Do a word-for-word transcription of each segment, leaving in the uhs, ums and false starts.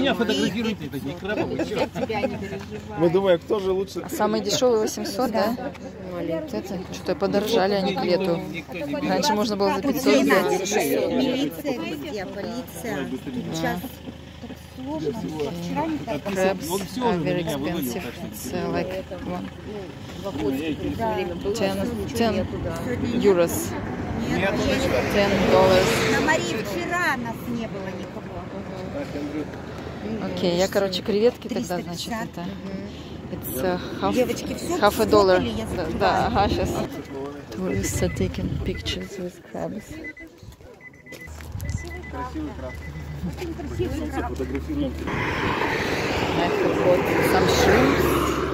меня фотографируйте, такие крабы. Мы думаем, кто же лучше. А самый дешевый восемьсот, да? Вот это что-то подорожали они к лету. Раньше можно было за пятьсот взять. Милиция везде, полиция. Сейчас Crabs are very expensive. It's uh, like one, ten, ten euros. ten dollars. на Марии вчера нас не было никого. Окей, я, короче, креветки тогда, значит, это... It's uh, half, Девочки, все half a dollar. сфотали, я Да, да, ага, сейчас. Tourists are taking pictures with crabs. I forgot some shrimps.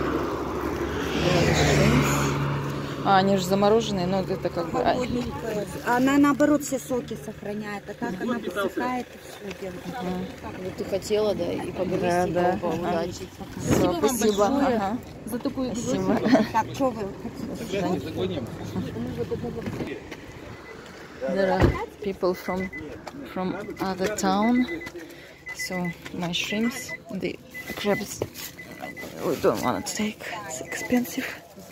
А, они же замороженные, но это как бы... Она наоборот все соки сохраняет, а так она высыхает и все делает. Вот ты хотела, да, и погрызть, Да, и да. поудачить. Все, спасибо. Ага. За такую Спасибо. Так, что вы хотите? There are people from from other town, so my shrimps, the crabs, we don't want to take. It's expensive.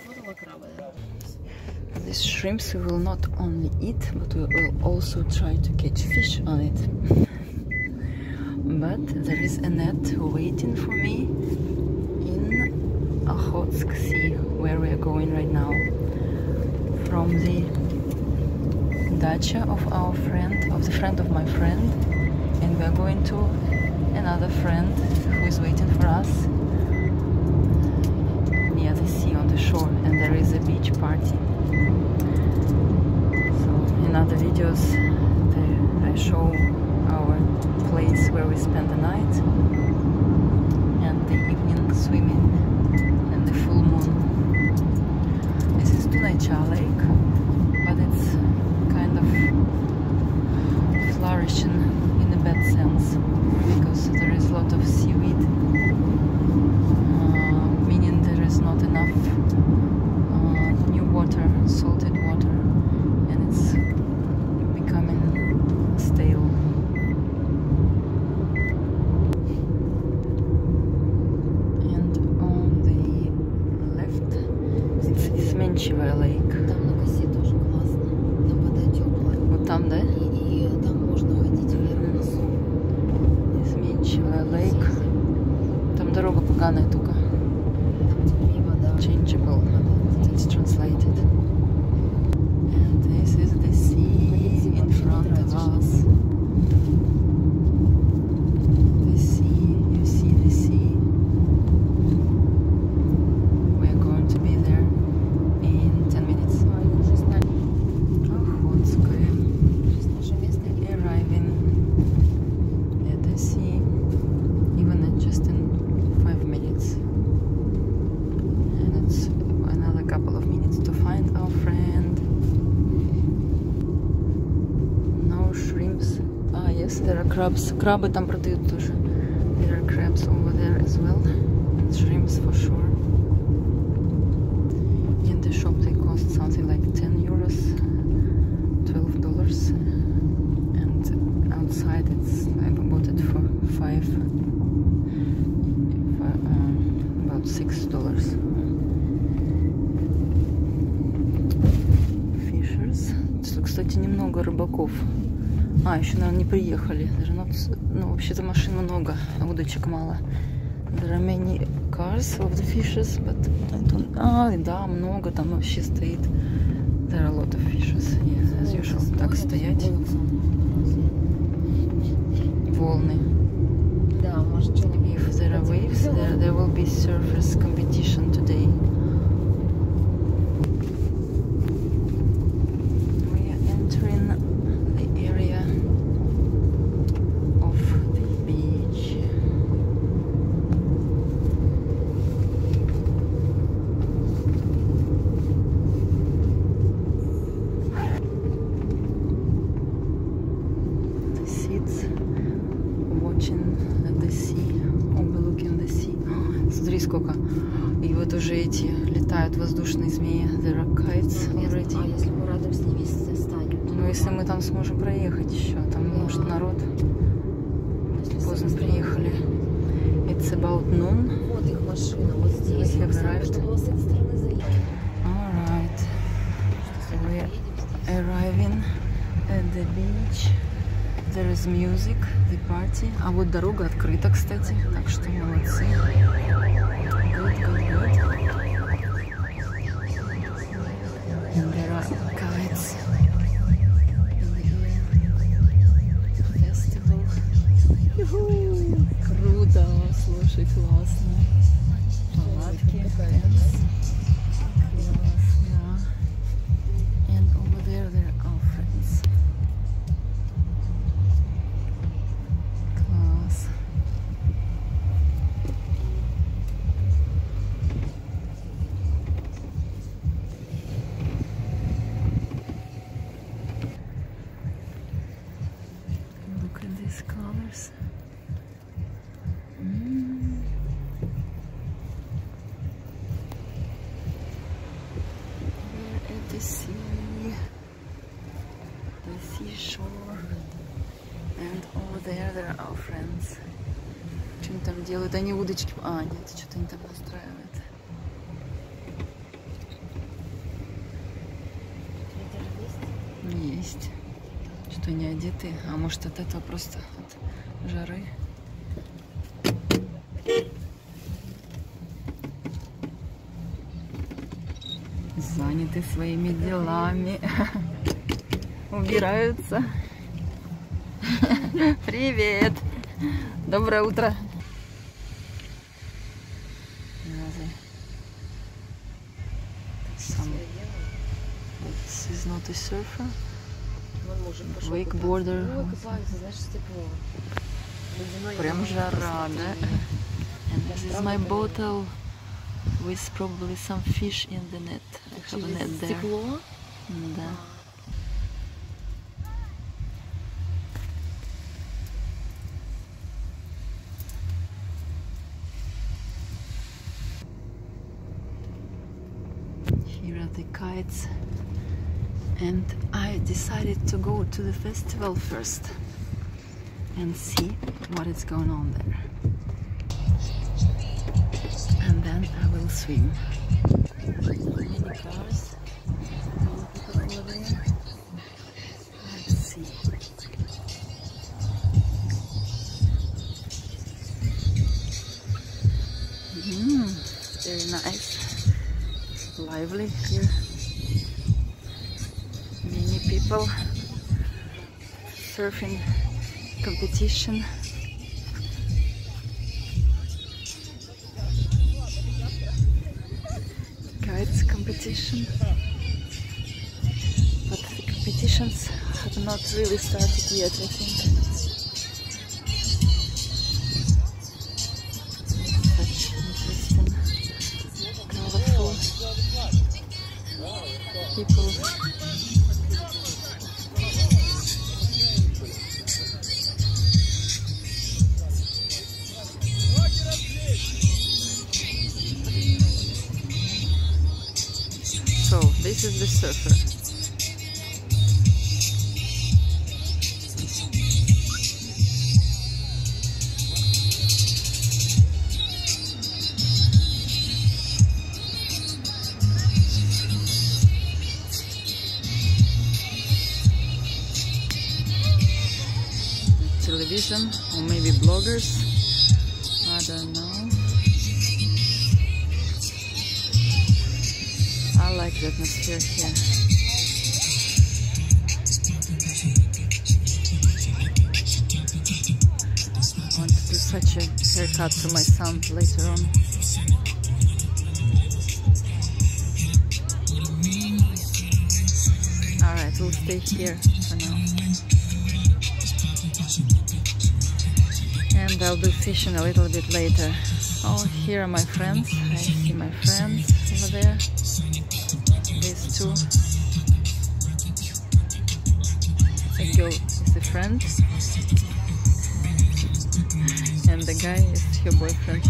These shrimps we will not only eat, but we will also try to catch fish on it. But there is a net waiting for me in Okhotsk Sea, where we are going right now. From the dacha of our friend, of the friend of my friend, and we are going to another friend who is waiting for us near the sea on the shore, and there is a beach party. So in other videos there I show our place where we spend the night and the evening swimming and the full moon. This is Tunaicha Lake, but it's kind of flourishing in a bad sense because there is a lot of seaweed, uh, meaning there is not enough uh, new water, salted water, and it's becoming stale. And on the left it's Ismenchivaya Lake. Там на косе тоже классно. Там вода теплая. Вот там, да? И, и там можно ходить вверх носу. Изменчивая Lake. Там дорога поганая только. Там теплее вода. Changeable. It's translated. And this is the sea in front of us. The sea, you see the sea. We are going to be there in ten minutes. Охотская. Наше место. Arriving at the sea, even at just in five minutes, and it's another couple of minutes to find our friend. No shrimps. Ah, yes, there are crabs. Крабы там продают тоже. There are crabs over there as well, and shrimps for sure. In the shop they cost something like ten euros, twelve dollars. Outside it's I bought it for five, for, uh, about six dollars. Fishers. Тут, кстати, немного рыбаков. А, еще, наверное, не приехали. Даже not, ну, вообще-то машин много, а удочек мало. There are many cars of the fishers, but I don't... А, да, много там вообще стоит. There are a lot of fishers, yeah, as usual. Так стоять. Волны. Да, может что-нибудь. If there are waves, there, there will be surfers competition today. We are entering the area of the beach. The seats watching the sea, overlooking the sea. Смотри, сколько. И вот уже эти летают воздушные змеи. There are kites already. А если мы рядом с ними станем? Ну, если мы там сможем проехать еще, там, может, народ. Поздно приехали. noon. Вот их машина, вот здесь. We have Оксана, arrived. чтобы с этой стороны заехать. Alright, Что, we поедем здесь? arriving at the beach. There is music, the party. А вот дорога открыта, кстати, так что молодцы. Good, good, good. And there are kites in the air. Festival. Юху! Круто, слушай, классно. Палатки, tents. Классно. And over there, there are our friends. Класс. Look at these colors. Mm. We're at the sea, the seashore, and over there there are our friends. Что они там делают? Они удочки... А, нет, что-то они там настраивают. Есть. Что они одеты. А может от этого просто от жары. Заняты своими делами. Убираются. Привет. Доброе утро. Some... This is not a surfer. Вон мужик пошел Wakeboarder. купаться. Ой, купаются, значит, тепло. Ледяной Прям ямой жара, просто да? тени. And this is my bottle with probably some fish in the net. I have a net Через there. стекло? Да. Here are the kites. And I decided to go to the festival first and see what is going on there. And then I will swim. Many cars. Many people over there. Let's see. Mm, very nice. Lively here. Many people. Surfing competition. Kites competition. But the competitions have not really started yet, I think. Such interesting, colorful people. So, this is the surfer. Television, or maybe bloggers, I don't know. I like the atmosphere here. I want to do such a haircut to my son later on. Alright, we'll stay here for now. And I'll do fishing a little bit later. Oh, here are my friends. I see my friends over there. These two. The girl is a friend. And the guy is her boyfriend.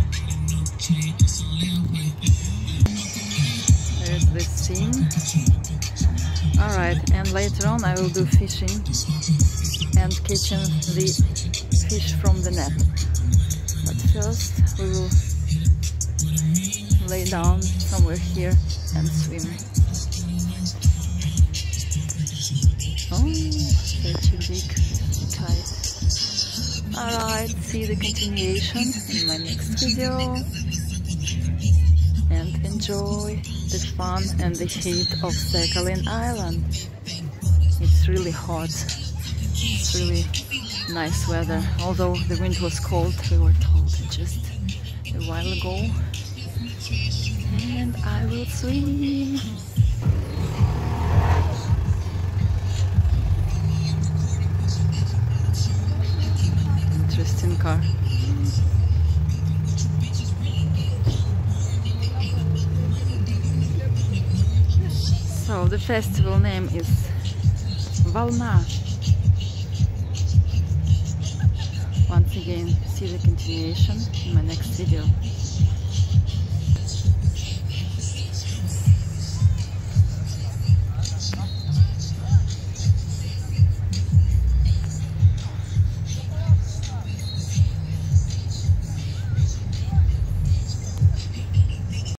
There's the scene. Alright, and later on I will do fishing and catching the fish from the net. But first we will lay down somewhere here and swim. Oh, such a big kite. Alright, see the continuation in my next video. And enjoy the fun and the heat of Sakhalin Island. It's really hot. It's really nice weather. Although the wind was cold, we were told just a while ago. And I will swim. Interesting car. So the festival name is Volna. Once again, see the continuation in my next video.